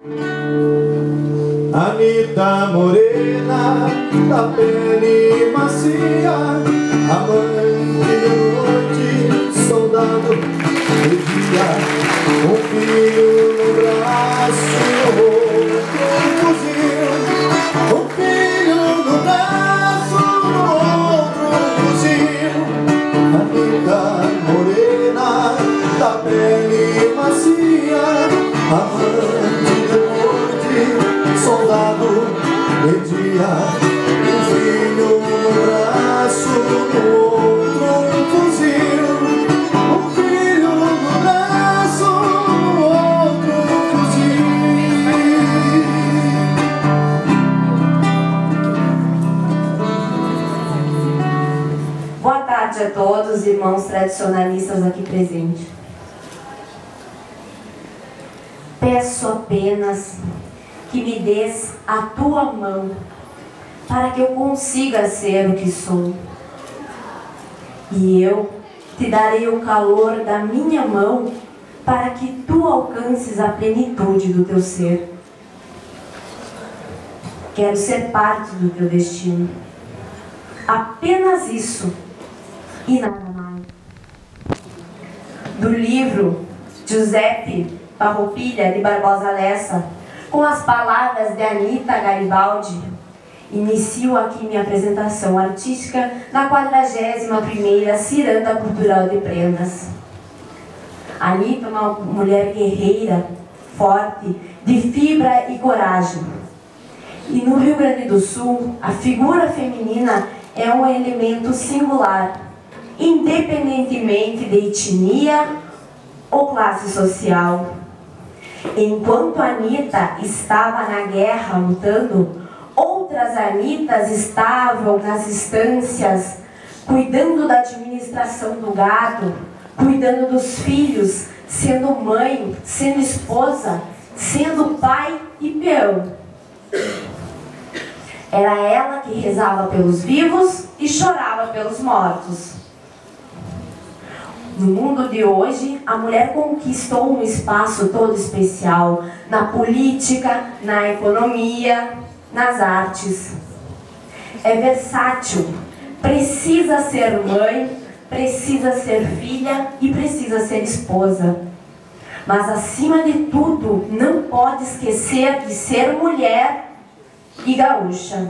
Anitta morena, da pele macia, amante de noite, soldado de dia, um filho no braço, outro fuzil, um filho no braço, outro fuzil. Anitta morena, da pele macia, amante de noite, soldado de dia, um filho no braço, no outro um fuzil, um filho no braço, no outro um fuzil. Boa tarde a todos, irmãos tradicionalistas aqui presentes. Peço apenas que me des a tua mão, para que eu consiga ser o que sou. E eu te darei o calor da minha mão, para que tu alcances a plenitude do teu ser. Quero ser parte do teu destino. Apenas isso, e nada mais. Do livro Giuseppe Farroupilha de Barbosa Lessa, com as palavras de Anitta Garibaldi, inicio aqui minha apresentação artística na 41ª Ciranda Cultural de Prendas. Anitta é uma mulher guerreira, forte, de fibra e coragem. E no Rio Grande do Sul, a figura feminina é um elemento singular, independentemente de etnia ou classe social. Enquanto Anitta estava na guerra lutando, outras Anitas estavam nas estâncias, cuidando da administração do gado, cuidando dos filhos, sendo mãe, sendo esposa, sendo pai e peão. Era ela que rezava pelos vivos e chorava pelos mortos. No mundo de hoje, a mulher conquistou um espaço todo especial na política, na economia, nas artes. É versátil, precisa ser mãe, precisa ser filha e precisa ser esposa. Mas acima de tudo, não pode esquecer de ser mulher e gaúcha.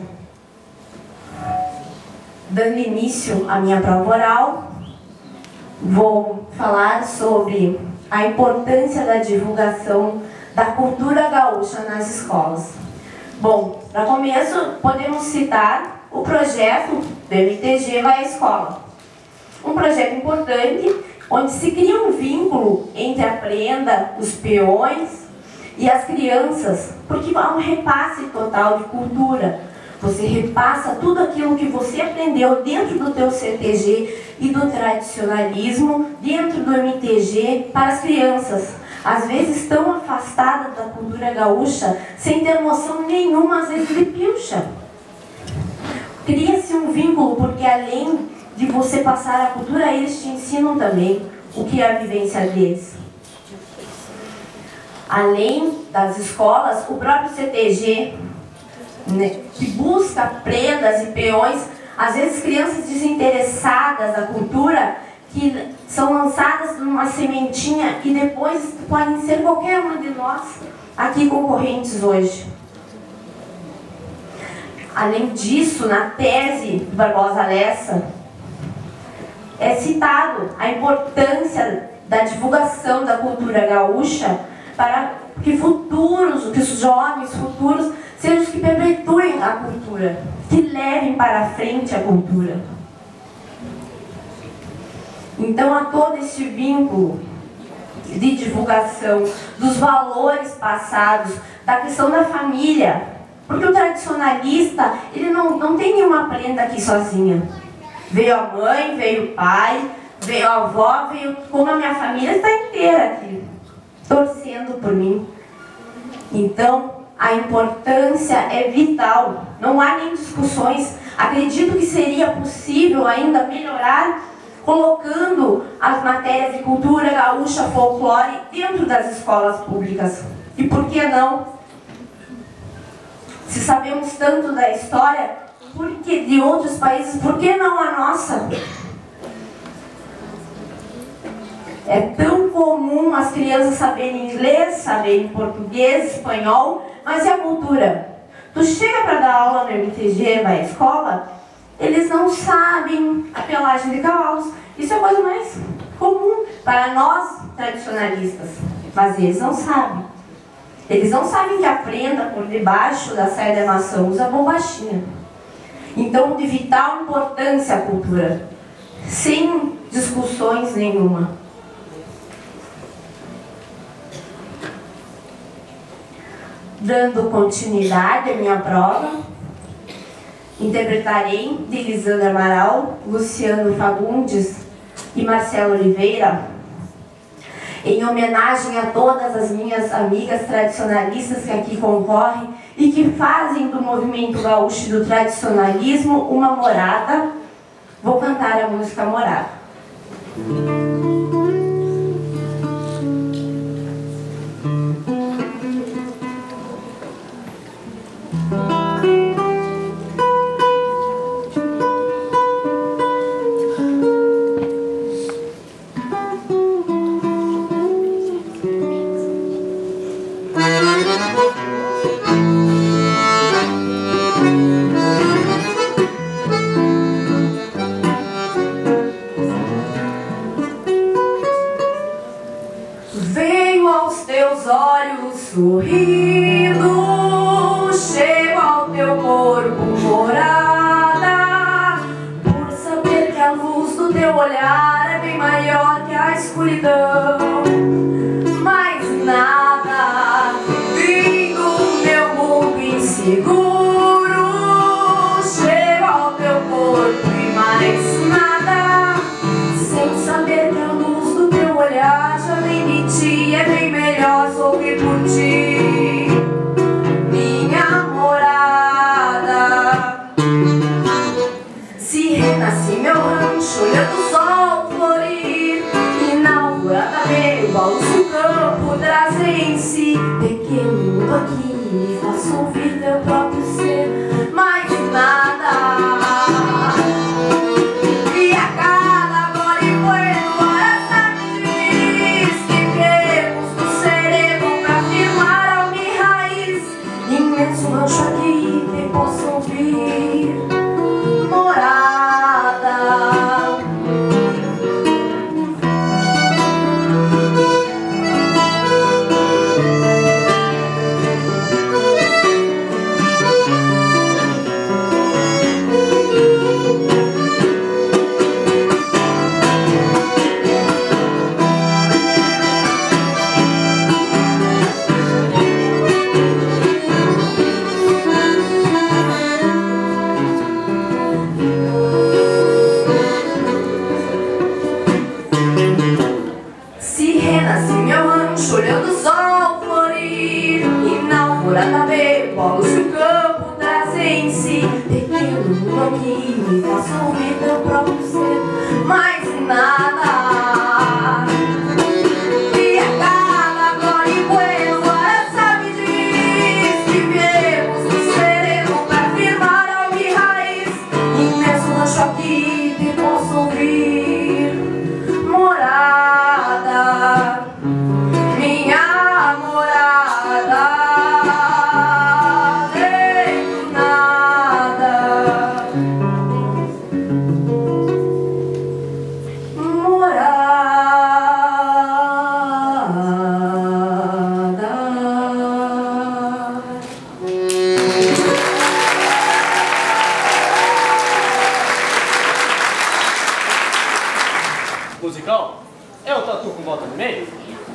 Dando início à minha prova oral, vou falar sobre a importância da divulgação da cultura gaúcha nas escolas. Bom, para começo, podemos citar o projeto do MTG Vai à Escola. Um projeto importante, onde se cria um vínculo entre a prenda, os peões e as crianças, porque há um repasse total de cultura. Você repassa tudo aquilo que você aprendeu dentro do teu CTG e do tradicionalismo, dentro do MTG, para as crianças. Às vezes tão afastadas da cultura gaúcha, sem ter noção nenhuma, às vezes, de pilcha. Cria-se um vínculo, porque além de você passar a cultura, eles te ensinam também o que é a vivência deles. Além das escolas, o próprio CTG, que busca prendas e peões, às vezes crianças desinteressadas da cultura, que são lançadas numa sementinha e depois podem ser qualquer uma de nós aqui concorrentes hoje. Além disso, na tese de Barbosa Lessa, é citado a importância da divulgação da cultura gaúcha para que os jovens futuros sejam os que perpetuem a cultura, que levem para frente a cultura. Então há todo esse vínculo de divulgação dos valores passados, da questão da família, porque o tradicionalista, ele não tem nenhuma prenda aqui sozinha. Veio a mãe, veio o pai, veio a avó, veio, como a minha família está inteira aqui, torcendo por mim. Então, a importância é vital, não há nem discussões. Acredito que seria possível ainda melhorar colocando as matérias de cultura gaúcha, folclore dentro das escolas públicas. E por que não Se sabemos tanto da história de outros países, por que não a nossa? É tão comum as crianças saberem inglês, saberem português, espanhol, mas e a cultura? Tu chega para dar aula no MTG, vai à escola, eles não sabem a pelagem de cavalos. Isso é a coisa mais comum para nós tradicionalistas, mas eles não sabem. Eles não sabem que a prenda por debaixo da saia de maçã usa bombachinha. Então, de vital importância a cultura, sem discussões nenhuma. Dando continuidade à minha prova, interpretarei de Lisandra Amaral, Luciano Fagundes e Marcelo Oliveira, em homenagem a todas as minhas amigas tradicionalistas que aqui concorrem e que fazem do movimento gaúcho e do tradicionalismo uma morada. Vou cantar a música Morada. Venho aos teus olhos sorrindo, chego ao teu corpo morada, por saber que a luz do teu olhar é bem maior que a escuridão. Mais nada, vindo do meu mundo inseguro, chego ao teu corpo e mais nada, sem saber que a luz do teu olhar já vem de ti, é bem melhor sorrir por ti, minha morada. Se renasce meu rancho olhando o sol florir, inaugurada meu balanço o campo traz em si, pequeno mundo aqui me faça ouvir teu próprio ser, mais nada. E a cada glória e bueno, hora sabe diz que viemos do sereno pra firmar alma e raiz, imenso rancho aqui te posso ouvir, morada. Se renasce meu rancho olhando o sol florir, inaugurada ver bolos que o campo traz em si, pequeno mundo aqui me faça ouvir teu próprio ser, mais nada. E a cada glória e bueno, hora sabe diz que viemos do sereno pra firmar alma e raiz, imenso rancho aqui te posso ouvir, morada, minha morada, nem do nada, morada. Musical é o tatu com bota no meio?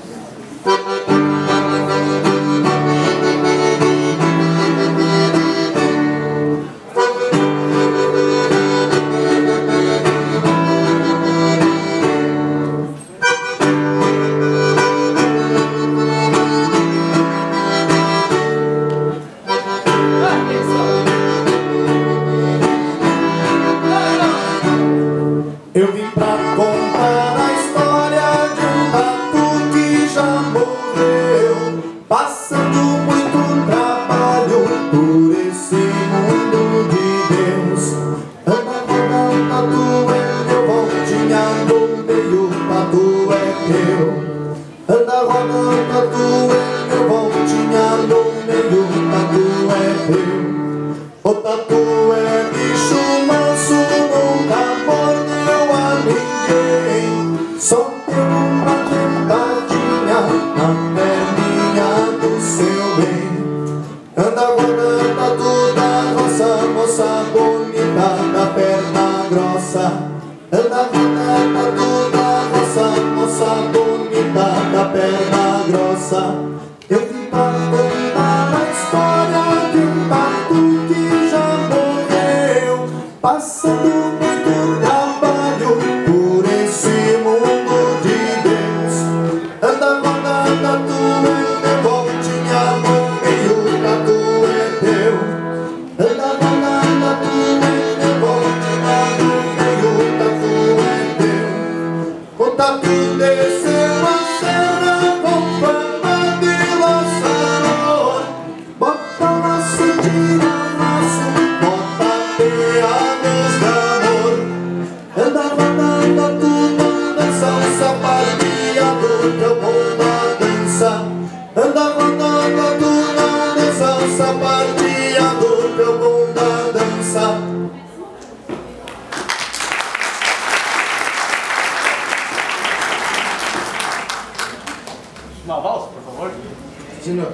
Eu vim pra contar a história de um tatu que já morreu. anda rodando, tatu é meu, voltinha no meio, tatu é teu. O tatu é bicho manso, nunca mordeu a ninguém. Só deu uma tentadinha na perninha do seu bem. Anda rodando, tatu da roça, moça bonita da perna grossa. Anda rodando, tatu da roça, moça bonita da perna grossa. Eu vim para contar a história de um tatu que já morreu, passando muito trabalho por esse mundo de Deus. Anda rodando, tatu é meu, voltinha no meio, tatu é teu. Anda rodando, tatu é meu, voltinha no meio, tatu é teu. O tatu desceu a serra com fama de laçador, bota o laço, tira o laço, bota peadas de amor. Anda rodando, tatu não dança, o sapateado que é bom na dança. Anda rodando, tatu não dança, o sapateado que é bom na dança. Uma valsa, por favor. Senhor.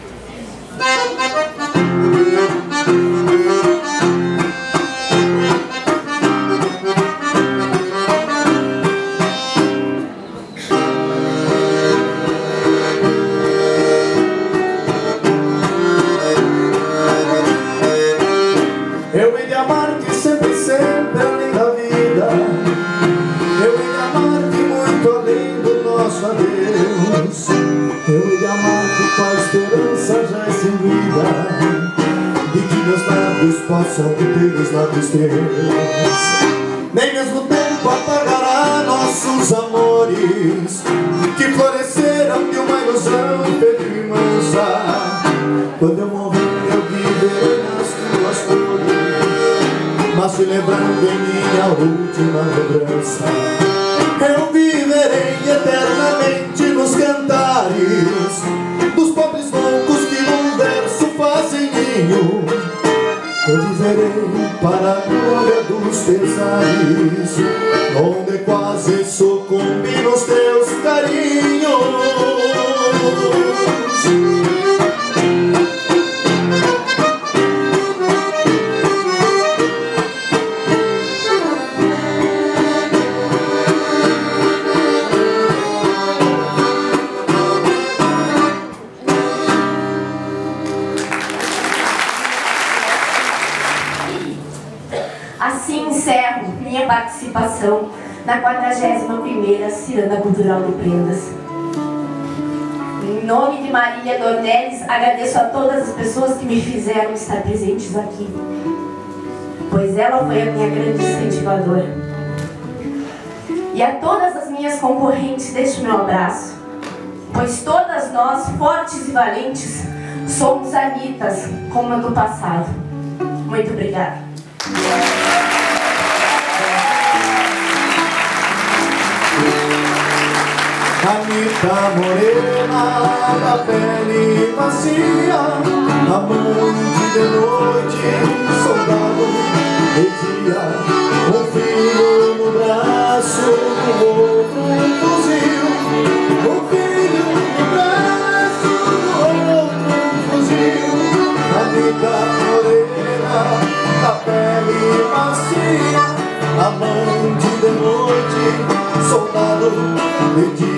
Eu hei de amar-te sempre, sempre além da vida. Eu hei de amar-te muito além do nosso adeus. Eu hei de amar-te com a esperança já extinguida de que meus lábios possam ter os lábios teus. Nem mesmo o tempo apagará nossos amores que floresceram de uma ilusão febril e mansa. Quando eu morrer eu viverei nas tuas cores, mas te lembrando em minha última lembrança. Eu viverei eternamente nos cantares dos pobres loucos que num verso fazem ninho. Eu viverei para a glória dos pesares, onde quase sucumbi nos teus carinhos. Assim encerro minha participação na 41ª Ciranda Cultural de Prendas. Em nome de Marília Dornelles, agradeço a todas as pessoas que me fizeram estar presentes aqui, pois ela foi a minha grande incentivadora. E a todas as minhas concorrentes deixo meu abraço, pois todas nós, fortes e valentes, somos Anitas, como a do passado. Muito obrigada. Anita morena, da pele macia, amante de noite, soldado de dia, um filho no braço, o outro um fuzil, um filho no braço, o outro um fuzil. Anita morena, da pele macia, amante de noite, soldado de dia.